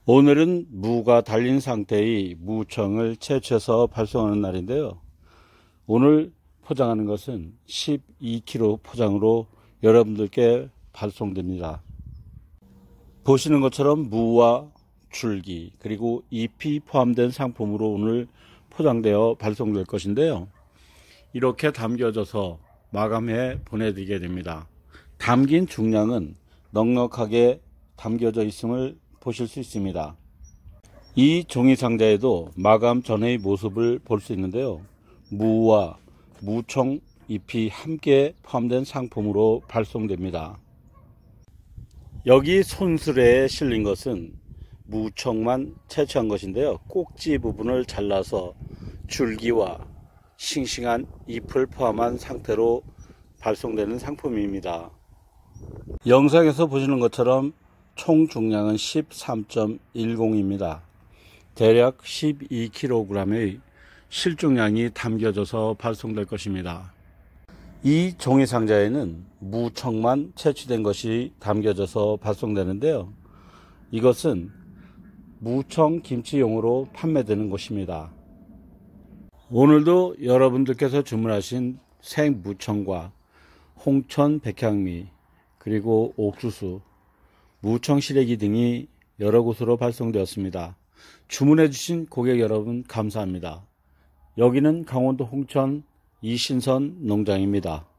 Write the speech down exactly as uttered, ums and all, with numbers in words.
오늘은 무가 달린 상태의 무청을 채취해서 발송하는 날인데요. 오늘 포장하는 것은 십이 킬로그램 포장으로 여러분들께 발송됩니다. 보시는 것처럼 무와 줄기 그리고 잎이 포함된 상품으로 오늘 포장되어 발송될 것인데요. 이렇게 담겨져서 마감해 보내드리게 됩니다. 담긴 중량은 넉넉하게 담겨져 있음을 보실 수 있습니다. 이 종이 상자에도 마감 전의 모습을 볼 수 있는데요. 무와 무청 잎이 함께 포함된 상품으로 발송됩니다. 여기 손수레에 실린 것은 무청만 채취한 것인데요. 꼭지 부분을 잘라서 줄기와 싱싱한 잎을 포함한 상태로 발송되는 상품입니다. 영상에서 보시는 것처럼 총 중량은 십삼 점 일공입니다. 대략 십이 킬로그램의 실중량이 담겨져서 발송될 것입니다. 이 종이 상자에는 무청만 채취된 것이 담겨져서 발송되는데요. 이것은 무청 김치용으로 판매되는 것입니다. 오늘도 여러분들께서 주문하신 생무청과 홍천 백향미 그리고 옥수수, 무청 시래기 등이 여러 곳으로 발송되었습니다. 주문해 주신 고객 여러분 감사합니다. 여기는 강원도 홍천 이신선 농장입니다.